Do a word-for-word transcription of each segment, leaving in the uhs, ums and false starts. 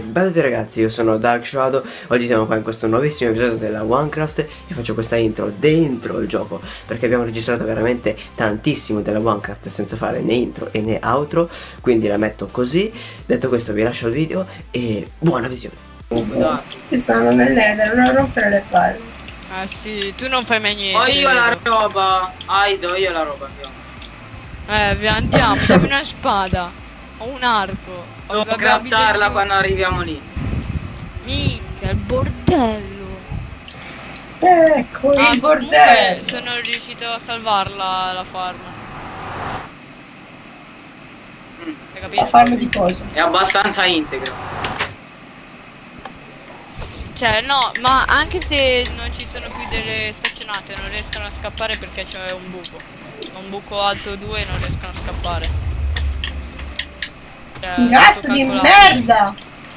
Bella a tutti ragazzi, io sono Dark Shadow. Oggi siamo qua in questo nuovissimo episodio della Minecraft e faccio questa intro dentro il gioco perché abbiamo registrato veramente tantissimo della Minecraft senza fare né intro e né outro, quindi la metto così. Detto questo vi lascio il video e buona visione. Io sono nell'Eder, non rompere le palle. Ah sì, tu non fai mai niente. Ho io la roba. Ah, do io la roba, andiamo. Eh, vi andiamo, dammi una spada. Ho un arco. Devo craftarla bisogno... quando arriviamo lì. Mica, il bordello. Ecco ah, il bordello. Sono riuscito a salvarla la farm. Mm. Hai capito? La farm di cosa? È abbastanza integra. Cioè no, ma anche se non ci sono più delle staccionate non riescono a scappare perché c'è un buco. Un buco alto due e non riescono a scappare. Cioè, gas di merda!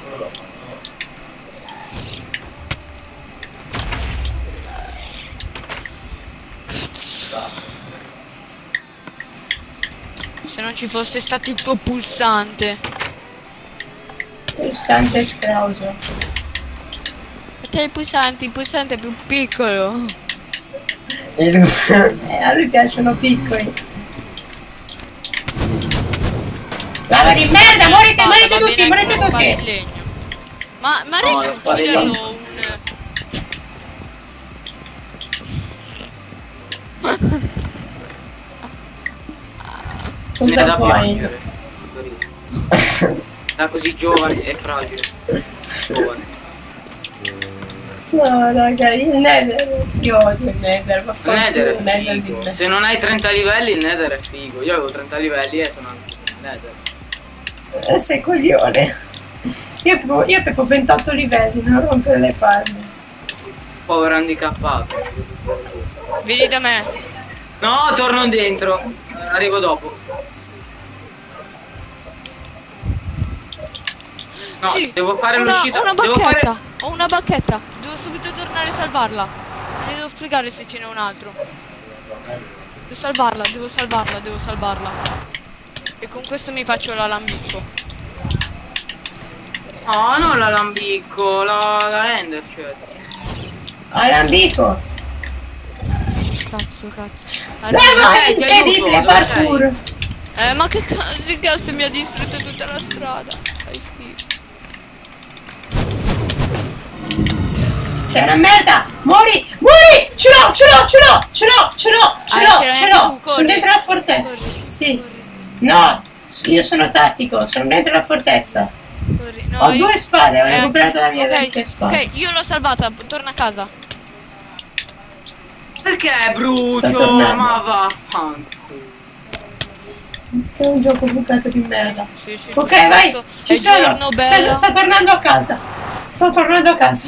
Se non ci fosse stato il tuo pulsante. Pulsante scrauso. C'è il pulsante, il pulsante è più piccolo. eh, a lui piacciono piccoli. Lava di merda, morite, morite tutti, morite tutti! Ma, ma riesci a ucciderlo un... Cosa da puoi? piangere. È così giovane e fragile. Giovane. No raga, il nether, io odio il nether, va Il nether è nether figo. di... Se non hai trenta livelli il nether è figo. Io avevo trenta livelli e sono anche nel nether. Eh, sei coglione. Io avevo, io avevo ventotto livelli, non rompere le palle. Povero handicappato. Vieni da me. No, torno dentro. Arrivo dopo. No, sì, devo fare l'uscita. Una Devo bacchetta. fare... Ho una bacchetta. Devo subito tornare a salvarla. Ne devo spiegare se ce n'è un altro. Devo salvarla, devo salvarla, devo salvarla. E con questo mi faccio l'alambicco. No, non l'alambicco, la, la ender chest. Alambico! Cazzo, cazzo. Bravo, è incredibile parkour! Eh, ma che cazzo di gas mi ha distrutto tutta la strada. Fai schifo. Sei una merda! Muori! Muori! Ce l'ho, ce l'ho, ce l'ho, ce l'ho, ce l'ho, ce l'ho, ce l'ho! Sono dentro la fortezza! Sì! No! Io sono tattico, sono dentro la fortezza! No, ho io... due spade, ho eh, recuperato la mia okay, vecchia spada. Ok, io l'ho salvata, torna a casa. Perché brucio? Ma vaffanculo. Che è un gioco bucato di merda. Sì, sì, ok, sì, vai, ci sono. Sto, sto tornando a casa. Sto tornando a casa.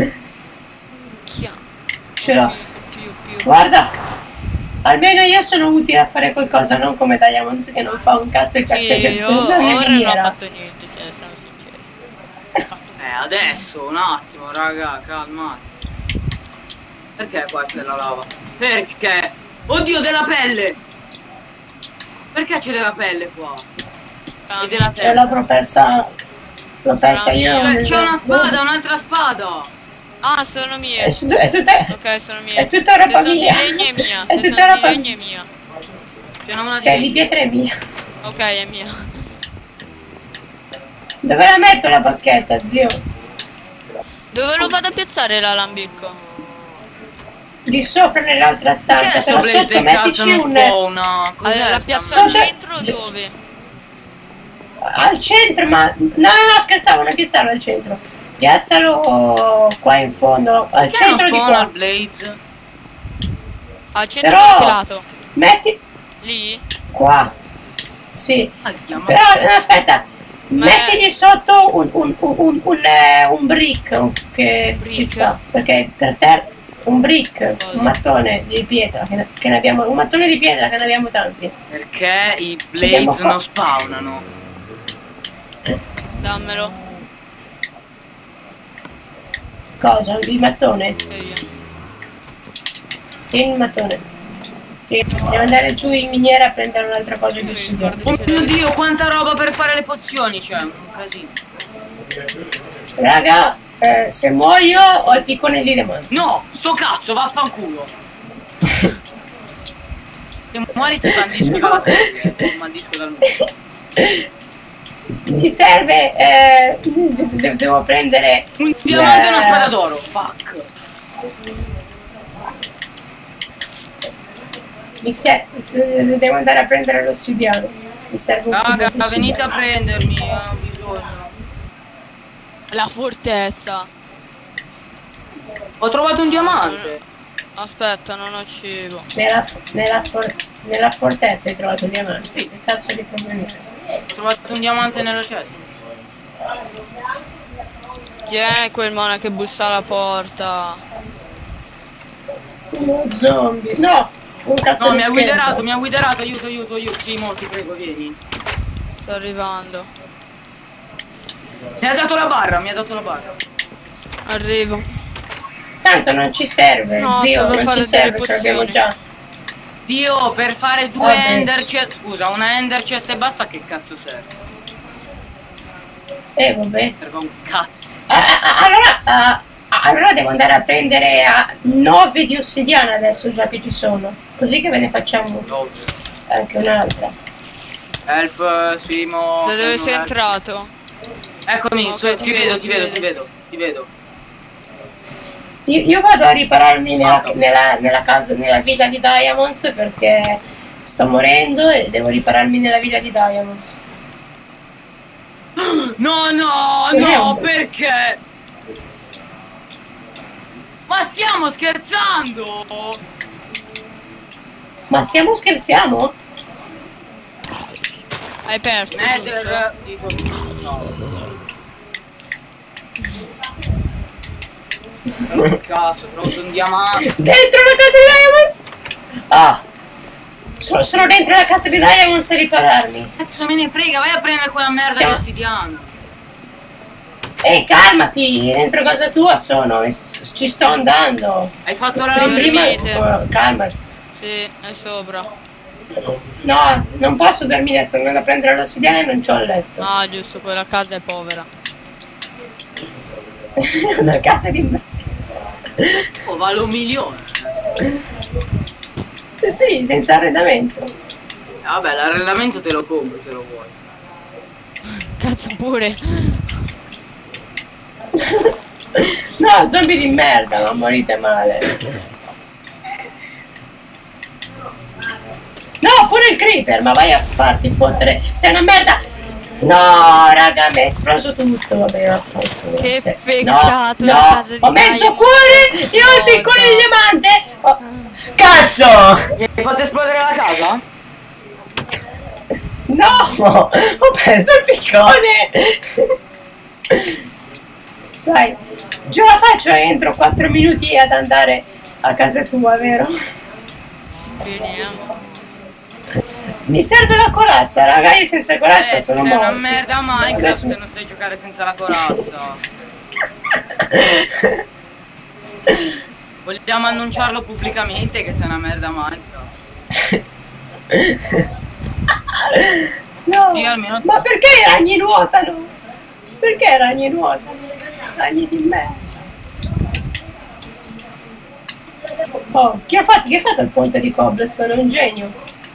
Ce l'ho. Guarda. Almeno io sono utile a fare qualcosa, non come Diamonds che non fa un cazzo e cazzeggia sì, tutta la mia miniera. Non ho fatto niente, cioè, sono sincero. Eh, adesso, un attimo, raga, calmati. Perché qua c'è la lava? Perché? Oddio, della pelle! Perché c'è della pelle qua? Ah, e della e terra? l'avrò persa. L'ho persa io. C'è una spada, un'altra spada! Ah, sono mie. È, è tutta, ok, sono mie. È tutta roba se mia. Sono di legno è mia. È se tutta sono roba di legno è mia. C'è una Se è di pietra è mia. Ok, è mia. Dove la metto la bacchetta, zio? Dove lo vado a piazzare l'alambicco? Di sopra nell'altra stanza, però sotto mettici un... Allora, la piazza al centro o dove? Al centro, ma... No, no, no, scherzavo, non piazzarlo al centro. Piazzalo qua in fondo, al perché centro di qua. Blaze? Al centro però... di lato. Metti... Lì? Qua. Sì. Andiamo. Però, no, aspetta. Ma metti di sotto un, un, un, un, un, eh, un brick che brick. ci sta. Perché per terra... Un brick, cosa? Un mattone di pietra, che ne, che ne abbiamo... Un mattone di pietra che ne abbiamo tanti. Perché i Blaze non spawnano? Dammelo. Cosa? Il mattone? Io. Tieni il mattone. Devo andare giù in miniera a prendere un'altra cosa di ossigeno. Oh mio Dio, quanta roba per fare le pozioni c'è, un casino. Raga, eh, se muoio ho il piccone di demone. No, sto cazzo, vaffanculo. Se muori ti mandisco dalla serie, ti mandisco dal mondo. Mi serve, eh, de devo prendere un diamante e una spada d'oro. Fuck. Mi serve, devo andare a prendere l'ossidiano. Mi serve un Raga, po' di venite a prendermi, ho bisogno. La fortezza. Ho trovato un diamante. Aspetta, non ho cibo. Nella, nella, for nella fortezza hai trovato il diamante? Che cazzo di problemi hai? Ho trovato un diamante nella cesta. Chi è quel mona che bussa alla porta? Uno zombie. No! Un cazzo No, di mi ha scheletro. guiderato, mi ha guiderato, aiuto, aiuto, aiuto. Sì, mo, ti prego, vieni. Sto arrivando. Mi ha dato la barra, mi ha dato la barra. Arrivo. Tanto non ci serve, No, zio, serve non fare ci delle serve, ce l'abbiamo pozioni. già. Dio, per fare due Vabbè. ender chest, scusa, una ender chest e basta, che cazzo serve? Eh, vabbè. Serve un cazzo. Ah, ah, allora, ah, allora devo andare a prendere ah, nove di ossidiana adesso, già che ci sono. Così che ve ne facciamo anche un'altra. Help, Simo. Da dove sei entrato? Eccomi, Ok, so- ti ti vedo, vedo, ti ti vedo, vedo. ti vedo, ti vedo. Io, io vado a ripararmi nella, Guarda. nella, nella casa, nella villa di Diamonds perché sto morendo e devo ripararmi nella villa di Diamonds. No, no, no, perché? Ma stiamo scherzando? Ma stiamo scherzando? Hai perso. giusto? Nether, dico, no. Oh, cazzo, ho trovato un diamante. Dentro la casa di Diamonds? Ah, sono, sono dentro la casa di Diamonds a ripararmi. Cazzo me ne frega, vai a prendere quella merda Siamo- di ossidiano. Ehi, calmati, dentro casa tua sono, e s- ci sto andando. Hai fatto la Pri- Prima, dormite. oh, calmati. Sì, è sopra. No, non posso dormire, sto andando a prendere l'ossidiana e non c'ho il letto. Ah, giusto, quella casa è povera. Una casa di me. Oh, vale un milione. Sì, senza arredamento. Vabbè, l'arredamento te lo compro se lo vuoi. Cazzo pure. No, zombie di merda, non morite male. No, pure il creeper, ma vai a farti fottere. Sei una merda. No, raga, mi è esploso tutto. Vabbè, vaffanculo. Che Se- peccato, No, la no, casa di ho mezzo Diamond. cuore. Io ho il No, piccolo no. di diamante. Oh, cazzo! Mi hai fatto esplodere la casa? No, ho preso il piccone. Dai, ce la faccio entro quattro minuti ad andare a casa tua, vero? Veniamo. Mi serve la corazza, raga, io senza corazza Eh, sono sei una morto. merda Minecraft Adesso- se non sai giocare senza la corazza. Vogliamo annunciarlo pubblicamente che sei una merda Minecraft. No, Sì, almeno- ma perché i ragni nuotano? Perché i ragni nuotano? Ragni di merda. Oh, chi ha fatto, chi ha fatto il ponte di cobblestone? È un genio.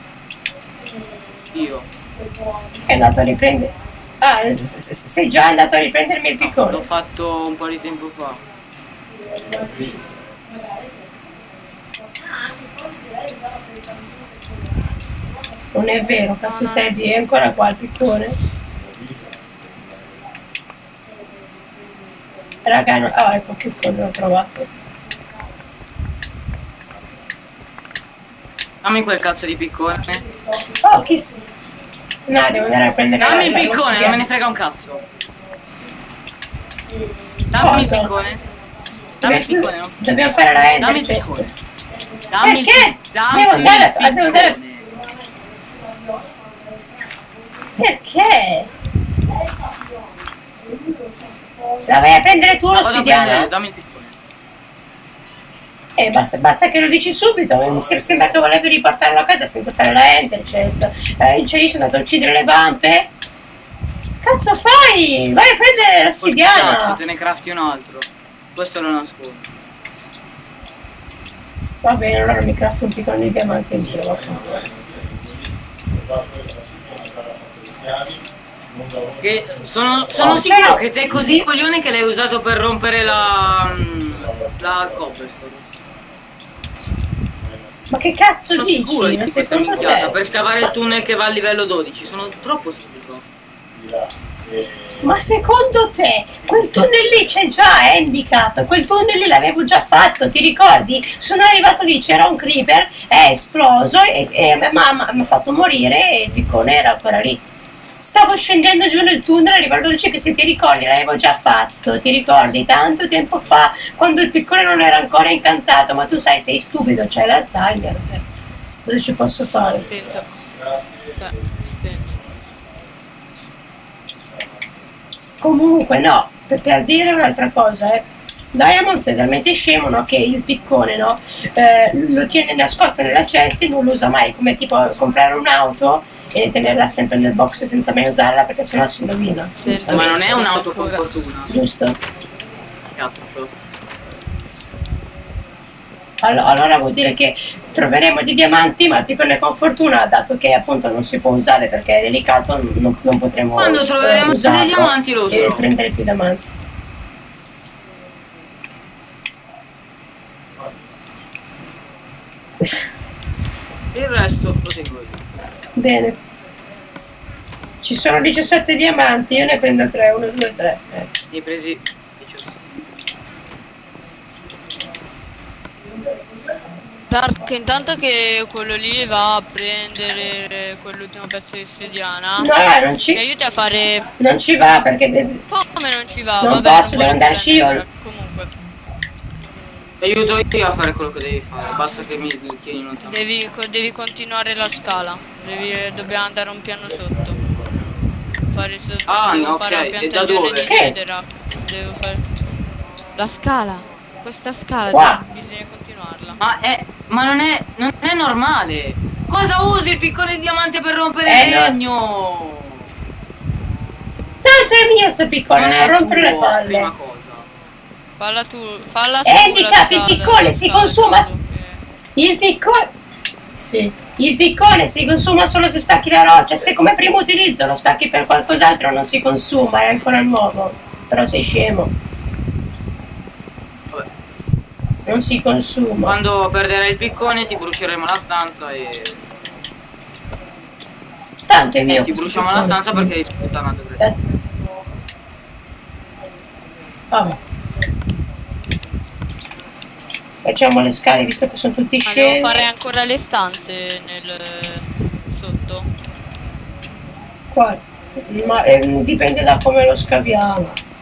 Io. È andato a riprendere. Ah, s- s- s- sei già andato a riprendermi il L'ho piccone. fatto un po' di tempo fa. Non è vero, cazzo stai di è ancora qua il piccone? Raga, no, ah, ecco il piccone, l'ho trovato. Dammi quel cazzo di piccone. Oh, chi s- No, devo andare a prendere Dammi il la- la piccone, ossidiana. non me ne frega un cazzo. Dammi il Cosa? piccone. Dammi il Dobbiamo- piccone, no? Dobbiamo fare la Dammi ender il chest. piccone. Dammi il Perché? pi- dammi Devo andare a- il devo andare a- piccone. Perché? La vai a prendere tu La vado a prendere, l'ossidiana? dammi il piccone. Eh, basta, basta che lo dici subito. Mi sem- sembra che volevi riportarlo a casa senza fare la enter chest. Eh, cioè io sono andato a uccidere le vampe. Cazzo fai? Vai a prendere Cazzo, l'ossidiana. te ne crafti un altro. Questo lo nascondo. Va bene, allora mi crafto un piccolo di diamante in giro. Che sono, sono Oh, sicuro ciao. che sei così coglione che l'hai usato per rompere la. la cobblestone. Ma che cazzo Sono sicuro dici? di Ma questa secondo minchiata te? per scavare il tunnel che va a livello dodici. Sono troppo sicuro. Ma secondo te quel tunnel lì c'è già handicap? Quel tunnel lì l'avevo già fatto, ti ricordi? Sono arrivato lì, c'era un creeper, è esploso e, e mi ha fatto morire e il piccone era ancora lì. Stavo scendendo giù nel tunnel a livello dodici che se ti ricordi l'avevo già fatto, ti ricordi? Tanto tempo fa, quando il piccone non era ancora incantato, ma tu sai, sei stupido, c'hai l'Alzheimer. eh. Cosa ci posso fare? Spento. Cioè, spento. Comunque no, per, per dire un'altra cosa, eh. Diamond è talmente scemo, no, che il piccone, no, eh, lo tiene nascosto nella cesta e non lo usa mai, come tipo comprare un'auto e tenerla sempre nel box senza mai usarla perché sennò si rovina. Sì, Ma non è un'auto con fortuna. Giusto? Cazzo. Allora, allora vuol dire che troveremo dei diamanti, ma il piccone con fortuna, dato che appunto non si può usare perché è delicato, non, non potremo Quando troveremo eh, usarlo dei diamanti lo e userò. prendere più diamanti. Il resto lo seguo io. Bene. Ci sono diciassette diamanti, io ne prendo tre, uno, due, tre. Eh. Ne hai presi diciassette. Dark, intanto che quello lì va a prendere quell'ultimo pezzo di sediana, No, eh, non mi ci, aiuti a fare... non ci va perché de- Come non ci va? Non Vabbè, posso, devo vuole andare prendere, sciol. Comunque, Ti aiuto io a fare quello che devi fare. Basta che mi, mi tieni lontano. devi, co- devi continuare la scala. Devi, dobbiamo andare un piano sotto. Fare sotto, Ah, devo no, fare ok, la e da piantagione dove? di Che? netherrack. Devo fare... La scala. Questa scala, Qua. bisogna continuarla. Ma è. Ma non è. non è normale. Cosa usi il piccolo diamante per rompere Eh, il no. legno? tanto è mio sto piccone, Non non è rompere le tuo, palle. prima cosa. Falla tu, falla tu. Handicap, la il scala, piccone la si scala, consuma- solo che- Il piccone... Sì. Il piccone si consuma solo se spacchi la roccia, se come primo utilizzo lo spacchi per qualcos'altro non si consuma, è ancora nuovo. Però sei scemo. Vabbè. Non si consuma. Quando perderai il piccone ti bruceremo la stanza e. Tanto è mio. e ti questo bruciamo la piccone. stanza perché hai sputtanato per Eh. Vabbè. Facciamo le scale visto che sono tutti Ma devo scemi. fare ancora le stanze nel sotto. Qua. Ma eh, dipende da come lo scaviamo.